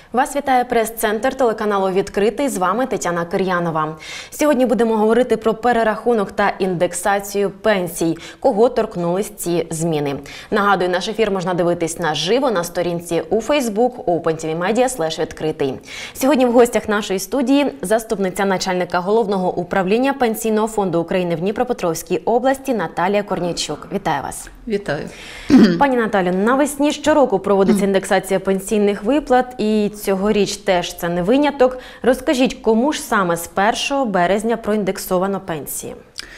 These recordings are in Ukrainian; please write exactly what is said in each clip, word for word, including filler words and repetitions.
Вас вітає прес-центр телеканалу «Відкритий». З вами Тетяна Кир'янова. Сьогодні будемо говорити про перерахунок та індексацію пенсій. Кого торкнулись ці зміни? Нагадую, наш ефір можна дивитись наживо на сторінці у Facebook OpenTVMedia слеш відкритий. Сьогодні в гостях нашої студії заступниця начальника Головного управління Пенсійного фонду України в Дніпропетровській області Наталія Корнійчук. Вітаю вас. Вітаю. Пані Наталю, навесні щороку проводиться індексація пенсійних виплат, і цьогоріч теж це не виняток. Розкажіть, кому ж саме з першого березня проіндексовано пенсії?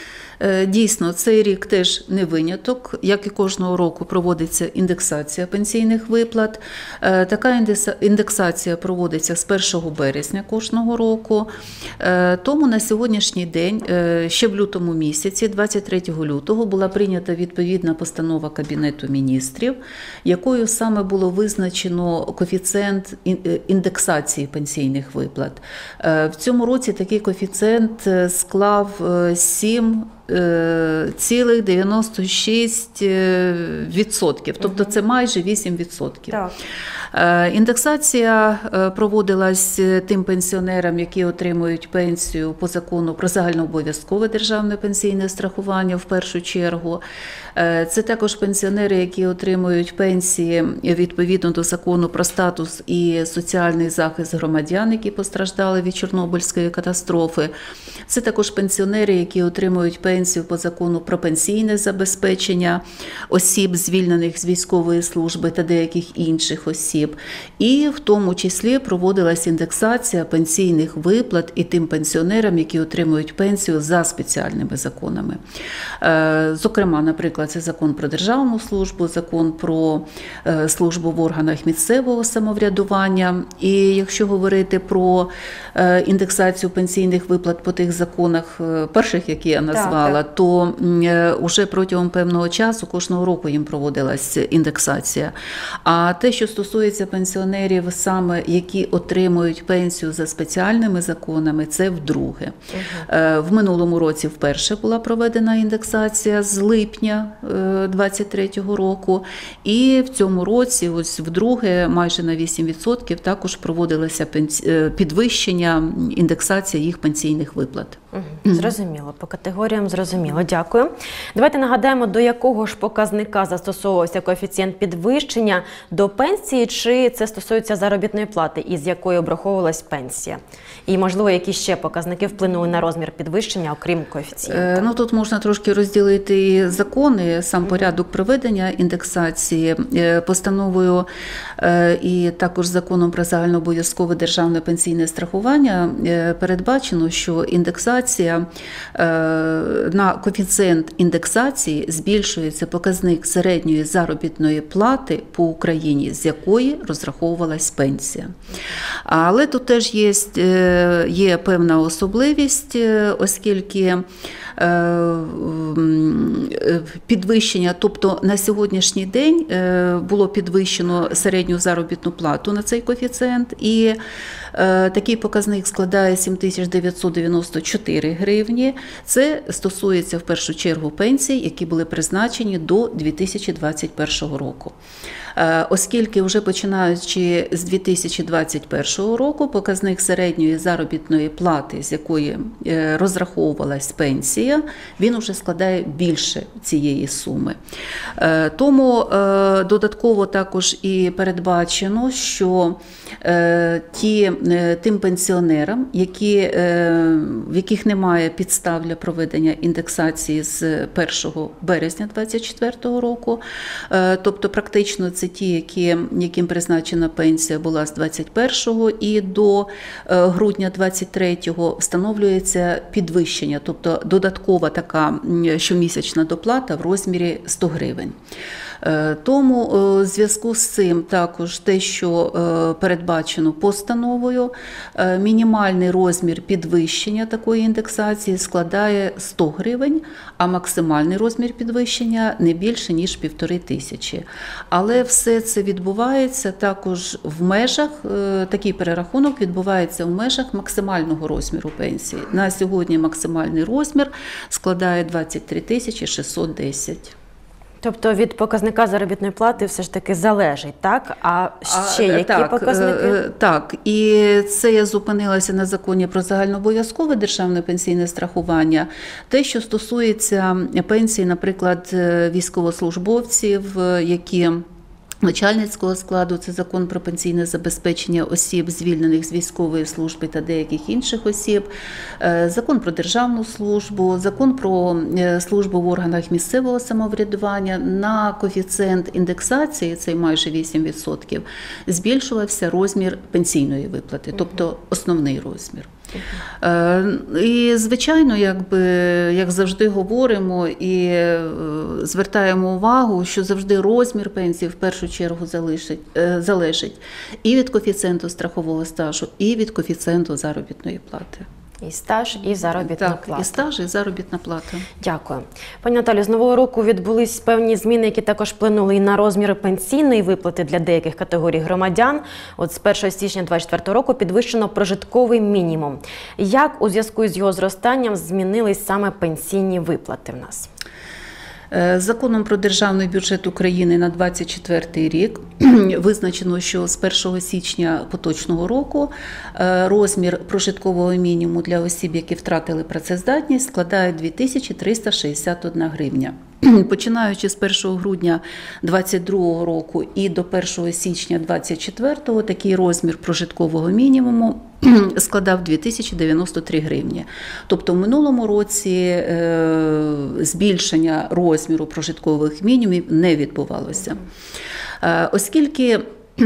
Дійсно, цей рік теж не виняток. Як і кожного року проводиться індексація пенсійних виплат. Така індексація проводиться з першого березня кожного року. Тому на сьогоднішній день, ще в лютому місяці, двадцять третього лютого, була прийнята відповідна постанова Кабінету міністрів, якою саме було визначено коефіцієнт індексації пенсійних виплат. В цьому році такий коефіцієнт склав сім цілих дев'яносто шість відсотків, тобто це майже вісім відсотків. Так. Індексація проводилась тим пенсіонерам, які отримують пенсію по закону про загальнообов'язкове державне пенсійне страхування в першу чергу. Це також пенсіонери, які отримують пенсії відповідно до закону про статус і соціальний захист громадян, які постраждали від Чорнобильської катастрофи. Це також пенсіонери, які отримують пенсію по закону про пенсійне забезпечення осіб, звільнених з військової служби та деяких інших осіб. І в тому числі проводилась індексація пенсійних виплат і тим пенсіонерам, які отримують пенсію за спеціальними законами. Зокрема, наприклад, це закон про державну службу, закон про службу в органах місцевого самоврядування. І якщо говорити про індексацію пенсійних виплат по тих законах перших, які я назвала, так, так. то вже протягом певного часу кожного року їм проводилась індексація. А те, що стосується пенсіонерів, саме які отримують пенсію за спеціальними законами, це вдруге. Угу. В минулому році вперше була проведена індексація з липня двадцять третього року, і в цьому році ось вдруге майже на вісім відсотків також проводилося підвищення, індексація їх пенсійних виплат. Угу. Зрозуміло, по категоріям зрозуміло. Дякую. Давайте нагадаємо, до якого ж показника застосовувався коефіцієнт підвищення до пенсії, чи це стосується заробітної плати, із якої обраховувалась пенсія? І, можливо, які ще показники вплинули на розмір підвищення, окрім коефіцієнту? Е, ну, тут можна трошки розділити закони, сам порядок проведення індексації. Постановою е, і також законом про загальнообов'язкове державне пенсійне страхування е, передбачено, що індексація е, на коефіцієнт індексації збільшується показник середньої заробітної плати по Україні, з якої розраховувалась пенсія. Але тут теж є, є певна особливість, оскільки підвищення, тобто на сьогоднішній день було підвищено середню заробітну плату на цей коефіцієнт, і такий показник складає сім тисяч дев'ятсот дев'яносто чотири гривні. Це стосується в першу чергу пенсій, які були призначені до дві тисячі двадцять першого року. Оскільки вже починаючи з дві тисячі двадцять першого року показник середньої заробітної плати, з якої розраховувалась пенсія, він вже складає більше цієї суми. Тому додатково також і передбачено, що ті, тим пенсіонерам, які, в яких немає підстав для проведення індексації з першого березня двадцять четвертого року, тобто практично це ті, які, яким призначена пенсія була з двадцять першого і до грудня двадцять третього, встановлюється підвищення, тобто додаткова така щомісячна доплата в розмірі сто гривень. Тому в зв'язку з цим також те, що передбачено постановою, мінімальний розмір підвищення такої індексації складає сто гривень, а максимальний розмір підвищення не більше, ніж півтори тисячі. Але все це відбувається також в межах, такий перерахунок відбувається в межах максимального розміру пенсії. На сьогодні максимальний розмір складає двадцять три тисячі шістсот десять. Тобто від показника заробітної плати все ж таки залежить, так? А ще які так, показники? Так, і це я зупинилася на законі про загальнообов'язкове державне пенсійне страхування. Те, що стосується пенсії, наприклад, військовослужбовців, які начальницького складу, це закон про пенсійне забезпечення осіб, звільнених з військової служби та деяких інших осіб, закон про державну службу, закон про службу в органах місцевого самоврядування. На коефіцієнт індексації, це майже вісім відсотків, збільшувався розмір пенсійної виплати, тобто основний розмір. І, звичайно, якби, як завжди говоримо і звертаємо увагу, що завжди розмір пенсії в першу чергу залежить, залежить і від коефіцієнту страхового стажу, і від коефіцієнту заробітної плати. І стаж, і заробітна так, плата. і стаж, і заробітна плата. Дякую. Пані Наталю, з нового року відбулись певні зміни, які також вплинули і на розмір пенсійної виплати для деяких категорій громадян. От з першого січня двадцять четвертого року підвищено прожитковий мінімум. Як у зв'язку з його зростанням змінились саме пенсійні виплати в нас? Законом про державний бюджет України на двадцять четвертий рік визначено, що з першого січня поточного року розмір прожиткового мінімуму для осіб, які втратили працездатність, складає дві тисячі триста шістдесят одна гривня. Починаючи з першого грудня двадцять другого року і до першого січня двадцять четвертого такий розмір прожиткового мінімуму складав дві тисячі дев'яносто три гривні. Тобто в минулому році е, збільшення розміру прожиткових мінімумів не відбувалося. Е, оскільки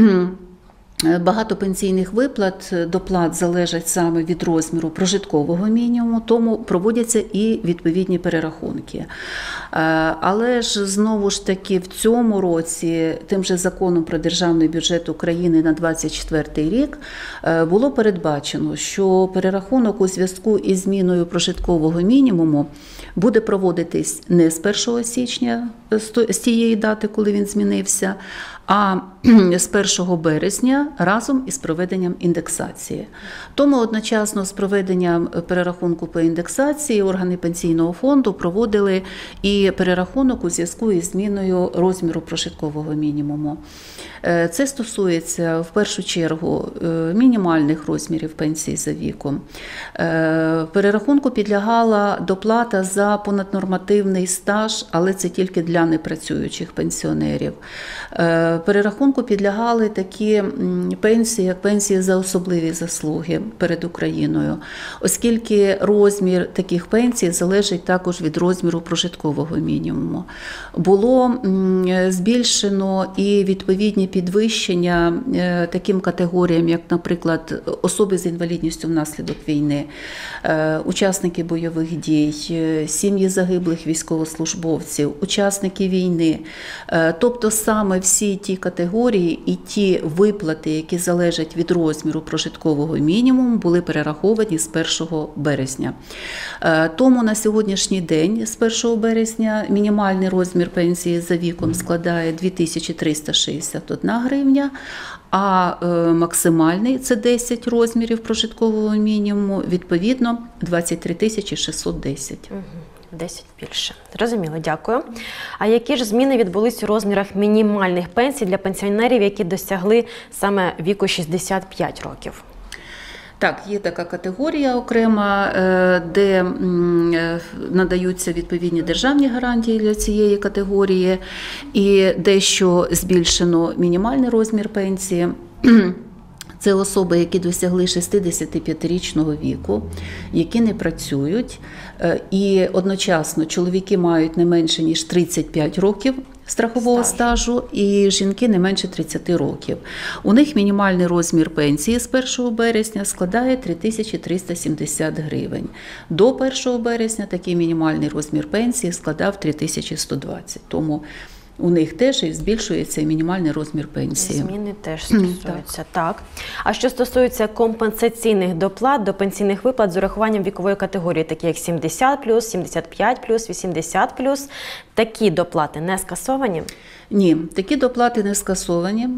багато пенсійних виплат, доплат залежать саме від розміру прожиткового мінімуму, тому проводяться і відповідні перерахунки. Але ж знову ж таки в цьому році тим же законом про державний бюджет України на двадцять четвертий рік було передбачено, що перерахунок у зв'язку із зміною прожиткового мінімуму буде проводитись не з першого січня, з тієї дати, коли він змінився, а з першого березня разом із проведенням індексації. Тому одночасно з проведенням перерахунку по індексації органи пенсійного фонду проводили і перерахунок у зв'язку із зміною розміру прожиткового мінімуму. Це стосується в першу чергу мінімальних розмірів пенсії за віком. Перерахунку підлягала доплата за понаднормативний стаж, але це тільки для непрацюючих пенсіонерів. Перерахунку підлягали такі пенсії, як пенсії за особливі заслуги перед Україною, оскільки розмір таких пенсій залежить також від розміру прожиткового мінімуму. Було збільшено і відповідні підвищення таким категоріям, як, наприклад, особи з інвалідністю внаслідок війни, учасники бойових дій, сім'ї загиблих військовослужбовців, учасники війни. Тобто саме всі ті категорії і ті виплати, які залежать від розміру прожиткового мінімуму, були перераховані з першого березня. Тому на сьогоднішній день, з першого березня, мінімальний розмір пенсії за віком складає дві тисячі триста шістдесят одна гривня, а максимальний – це десять розмірів прожиткового мінімуму, відповідно, двадцять три тисячі шістсот десять. десять більше. Зрозуміло, дякую. А які ж зміни відбулись у розмірах мінімальних пенсій для пенсіонерів, які досягли саме віку шістдесят п'ять років? Так, є така категорія окрема, де надаються відповідні державні гарантії для цієї категорії, і дещо збільшено мінімальний розмір пенсії. Це особи, які досягли шістдесятип'ятирічного віку, які не працюють, і одночасно чоловіки мають не менше, ніж тридцять п'ять років страхового Стаж. стажу, і жінки не менше тридцять років. У них мінімальний розмір пенсії з першого березня складає три тисячі триста сімдесят гривень. До першого березня такий мінімальний розмір пенсії складав три тисячі сто двадцять. Тому у них теж і збільшується і мінімальний розмір пенсії. Зміни теж стосуються, так. так. А що стосується компенсаційних доплат до пенсійних виплат з урахуванням вікової категорії, такі як сімдесят плюс, сімдесят п'ять плюс, вісімдесят плюс, такі доплати не скасовані? Ні, такі доплати не скасовані.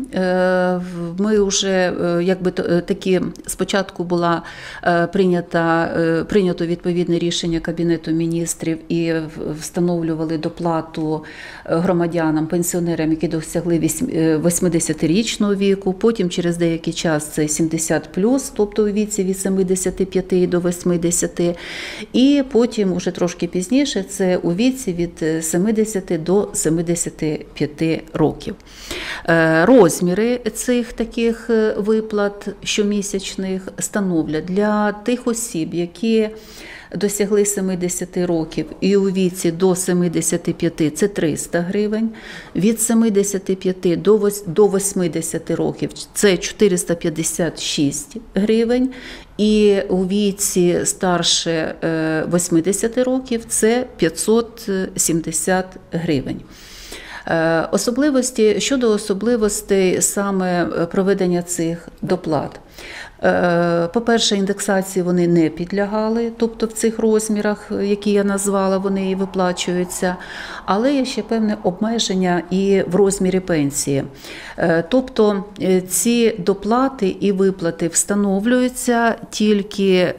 Ми вже, якби такі, спочатку була прийнята, прийнято відповідне рішення Кабінету міністрів і встановлювали доплату громадянам, пенсіонерам, які досягли восьмидесятирічного віку, потім через деякий час це сімдесят плюс, тобто у віці від семидесяти п'яти до восьмидесяти, і потім уже трошки пізніше це у віці від семидесяти до семидесяти п'яти років. Розміри цих таких виплат щомісячних становлять для тих осіб, які досягли семидесяти років і у віці до семидесяти п'яти – це триста гривень, від семидесяти п'яти до восьмидесяти років – це чотириста п'ятдесят шість гривень, і у віці старше восьмидесяти років – це п'ятсот сімдесят гривень. Особливості, щодо особливостей саме проведення цих доплат. По-перше, індексації вони не підлягали, тобто в цих розмірах, які я назвала, вони і виплачуються, але є ще певне обмеження і в розмірі пенсії. Тобто ці доплати і виплати встановлюються тільки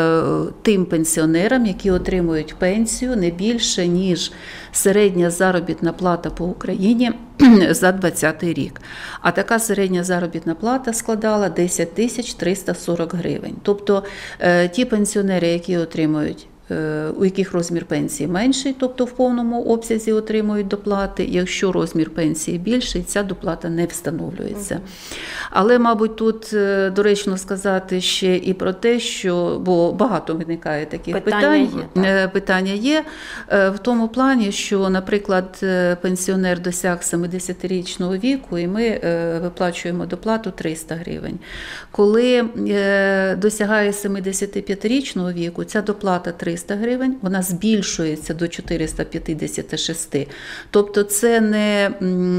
тим пенсіонерам, які отримують пенсію не більше, ніж середня заробітна плата по Україні за двадцятий рік. А така середня заробітна плата складала десять тисяч триста сорок гривень. Тобто ті пенсіонери, які отримують, у яких розмір пенсії менший, тобто в повному обсязі отримують доплати, якщо розмір пенсії більший, ця доплата не встановлюється. Але, мабуть, тут доречно сказати ще і про те, що, бо багато виникає таких питань, питань є, питання є в тому плані, що, наприклад, пенсіонер досяг семидесятирічного віку, і ми виплачуємо доплату триста гривень. Коли досягає семидесятип'ятирічного віку, ця доплата триста гривень, вона збільшується до чотириста п'ятдесят шість. Тобто це не,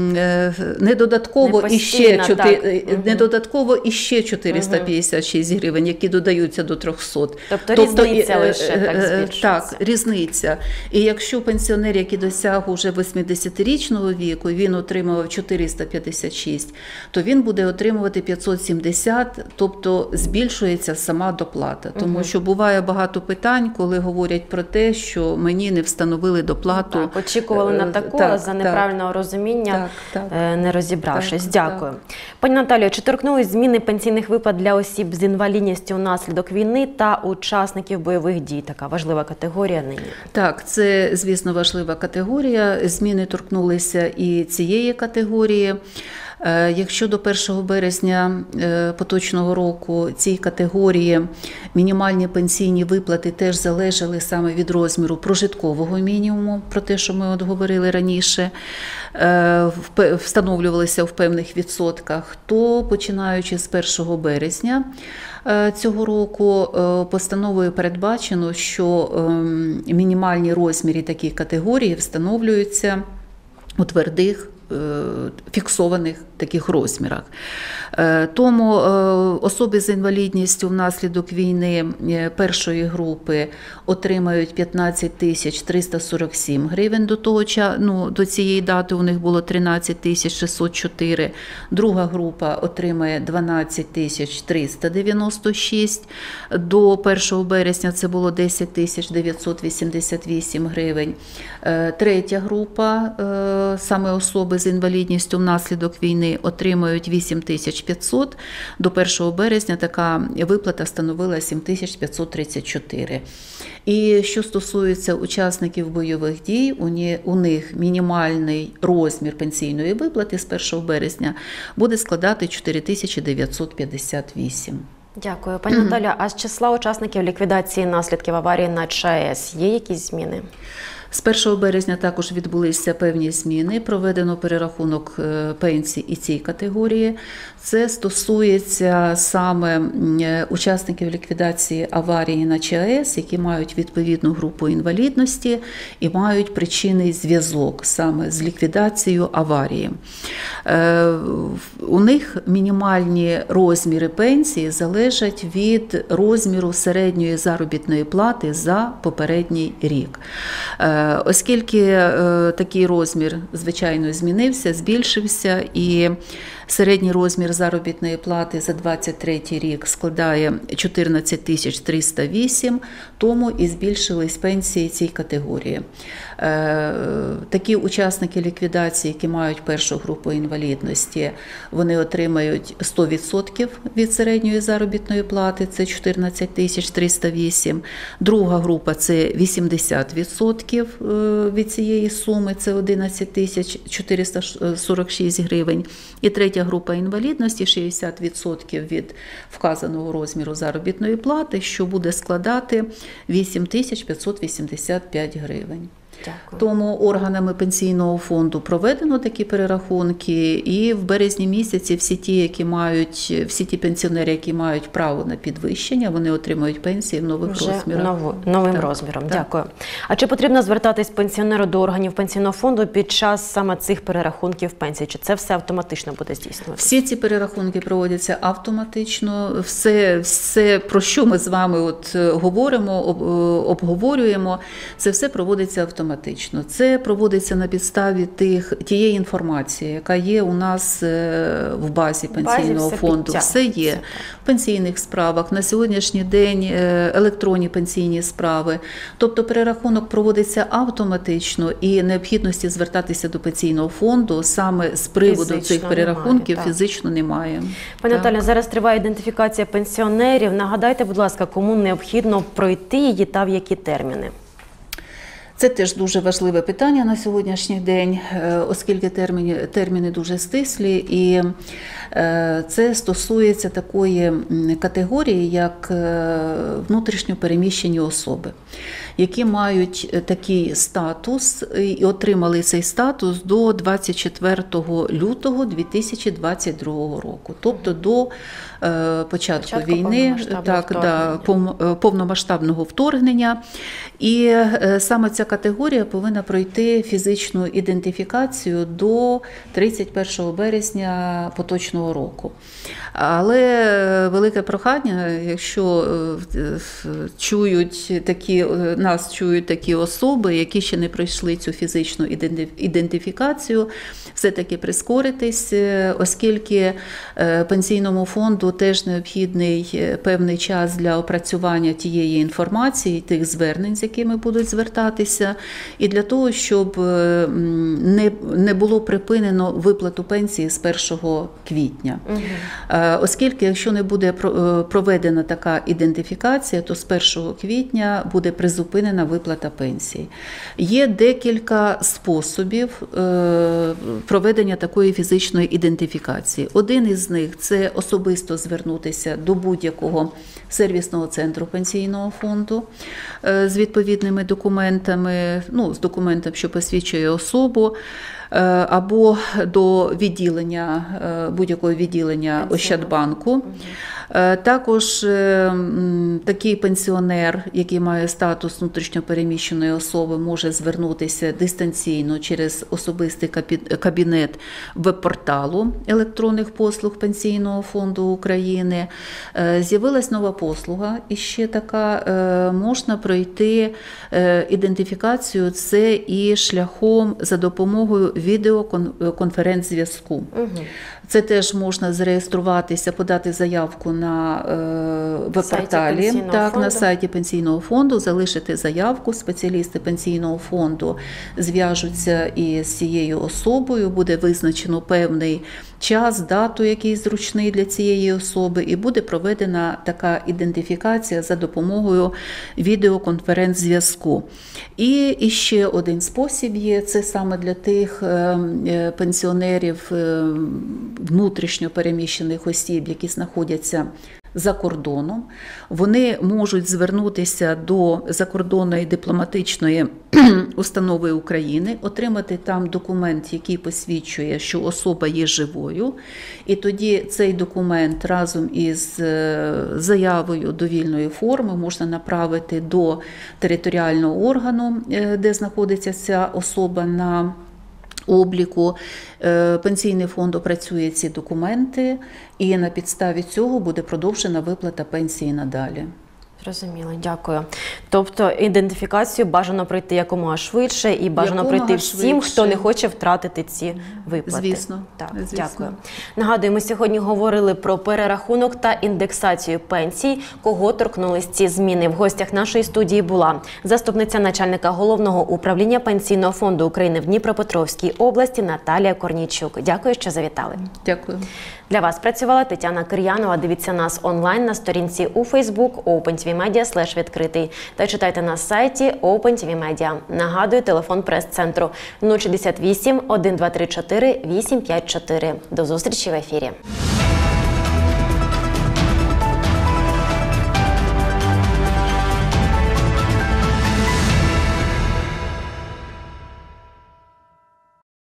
не додатково не іще постійно, не додатково іще чотириста п'ятдесят шість гривень, які додаються до трьохсот. Тобто, тобто різниця лише так збільшується. Так, різниця. І якщо пенсіонер, який досяг уже восьмидесятирічного віку, він отримував чотириста п'ятдесят шість, то він буде отримувати п'ятсот сімдесят, тобто збільшується сама доплата. Тому угу. що буває багато питань, коли говорять про те, що мені не встановили доплату. Так, очікували на таку, так, за неправильного так, розуміння, так, так, не розібравшись. Так, Дякую. Так. Пані Наталію, чи торкнулись зміни пенсійних виплат для осіб з інвалідністю внаслідок війни та учасників бойових дій? Така важлива категорія нині. Так, це, звісно, важлива категорія. Зміни торкнулися і цієї категорії. Якщо до першого березня поточного року цій категорії мінімальні пенсійні виплати теж залежали саме від розміру прожиткового мінімуму, про те, що ми от говорили раніше, встановлювалися в певних відсотках, то починаючи з першого березня цього року постановою передбачено, що мінімальні розміри таких категорій встановлюються у твердих фіксованих таких розмірах. Тому особи з інвалідністю внаслідок війни першої групи отримають п'ятнадцять тисяч триста сорок сім гривень до того часу, ну, до цієї дати у них було тринадцять тисяч шістсот чотири, друга група отримає дванадцять тисяч триста дев'яносто шість, до першого березня це було десять тисяч дев'ятсот вісімдесят вісім гривень, третя група, саме особи з інвалідністю внаслідок війни, отримують вісім тисяч п'ятсот, до першого березня така виплата становила сім тисяч п'ятсот тридцять чотири. І що стосується учасників бойових дій, у них мінімальний розмір пенсійної виплати з першого березня буде складати чотири тисячі дев'ятсот п'ятдесят вісім. Дякую. Пані Наталя, а з числа учасників ліквідації наслідків аварії на ЧАЕС є якісь зміни? З першого березня також відбулися певні зміни, проведено перерахунок пенсій і цій категорії. Це стосується саме учасників ліквідації аварії на ЧАЕС, які мають відповідну групу інвалідності і мають причинний зв'язок саме з ліквідацією аварії. У них мінімальні розміри пенсії залежать від розміру середньої заробітної плати за попередній рік. Оскільки такий розмір, звичайно, змінився, збільшився, і середній розмір заробітної плати за двадцять третій рік складає чотирнадцять тисяч триста вісім, тому і збільшились пенсії цій категорії. Такі учасники ліквідації, які мають першу групу інвалідності, вони отримають сто відсотків від середньої заробітної плати, це чотирнадцять тисяч триста вісім. Друга група – це вісімдесят відсотків від цієї суми, це одинадцять тисяч чотириста сорок шість гривень. І третя група інвалідності – шістдесят відсотків від вказаного розміру заробітної плати, що буде складати вісім тисяч п'ятсот вісімдесят п'ять гривень. Дякую. Тому органами пенсійного фонду проведено такі перерахунки, і в березні місяці всі ті, які мають, всі ті пенсіонери, які мають право на підвищення, вони отримують пенсії в нових Вже розмірах. Нову, новим Так. розміром. Так. Дякую. А чи потрібно звертатись пенсіонеру до органів пенсійного фонду під час саме цих перерахунків пенсії? Чи це все автоматично буде здійснюватися? Всі ці перерахунки проводяться автоматично. Все, все про що ми з вами от говоримо, об, обговорюємо, це все проводиться автоматично. Це проводиться на підставі тих, тієї інформації, яка є у нас в базі пенсійного все фонду. Все є Все в пенсійних справах, на сьогоднішній день електронні пенсійні справи. Тобто перерахунок проводиться автоматично, і необхідності звертатися до пенсійного фонду саме з приводу Фізично цих перерахунків немає, так. фізично немає. Пані Так. Наталю, зараз триває ідентифікація пенсіонерів. Нагадайте, будь ласка, кому необхідно пройти її та в які терміни? Це теж дуже важливе питання на сьогоднішній день, оскільки терміни, терміни дуже стислі, і це стосується такої категорії, як внутрішньо переміщені особи, які мають такий статус і отримали цей статус до двадцять четвертого лютого дві тисячі двадцять другого року, тобто до початку, початку війни, так, да, повномасштабного вторгнення. І саме ця категорія повинна пройти фізичну ідентифікацію до тридцять першого березня поточного року. Але велике прохання, якщо чують такі, нас чують такі особи, які ще не пройшли цю фізичну ідентифікацію, все-таки прискоритись, оскільки пенсійному фонду теж необхідний певний час для опрацювання тієї інформації, тих звернень, з якими будуть звертатися, і для того, щоб не, не було припинено виплату пенсії з першого квітня. Угу. Оскільки, якщо не буде проведена така ідентифікація, то з першого квітня буде призупинена виплата пенсії. Є декілька способів проведення такої фізичної ідентифікації. Один із них – це особисто звернутися до будь-якого сервісного центру пенсійного фонду з відповідними документами, ну, з документом, що посвідчує особу, або до відділення, будь-якого відділення Ощадбанку. Також такий пенсіонер, який має статус внутрішньопереміщеної особи, може звернутися дистанційно через особистий кабінет веб-порталу електронних послуг Пенсійного фонду України. З'явилась нова послуга, і ще така, можна пройти ідентифікацію, це і шляхом за допомогою відеоконференц-зв'язку. Угу. Це теж можна зареєструватися, подати заявку на веб-порталі, так, на сайті Пенсійного фонду, залишити заявку, спеціалісти Пенсійного фонду зв'яжуться із цією особою, буде визначено певний час, дату, який зручний для цієї особи, і буде проведена така ідентифікація за допомогою відеоконференц-зв'язку. І ще один спосіб є, це саме для тих пенсіонерів, внутрішньо переміщених осіб, які знаходяться за кордоном, вони можуть звернутися до закордонної дипломатичної установи України, отримати там документ, який посвідчує, що особа є живою, і тоді цей документ разом із заявою довільної форми можна направити до територіального органу, де знаходиться ця особа на обліку. Пенсійний фонд опрацює ці документи, і на підставі цього буде продовжена виплата пенсії надалі. Зрозуміло, дякую. Тобто ідентифікацію бажано пройти якомога швидше і бажано Якомога пройти всім, швидше. хто не хоче втратити ці виплати. Звісно. Так, Звісно. дякую. Нагадую, ми сьогодні говорили про перерахунок та індексацію пенсій, кого торкнулись ці зміни. В гостях нашої студії була заступниця начальника Головного управління Пенсійного фонду України в Дніпропетровській області Наталія Корнійчук. Дякую, що завітали. Дякую. Для вас працювала Тетяна Кир'янова. Дивіться нас онлайн на сторінці у Facebook OpenTVMedia слеш відкритий та читайте на сайті OpenTVMedia. Нагадую, телефон прес-центру нуль шістдесят вісім, один два три чотири, вісім п'ять чотири. До зустрічі в ефірі.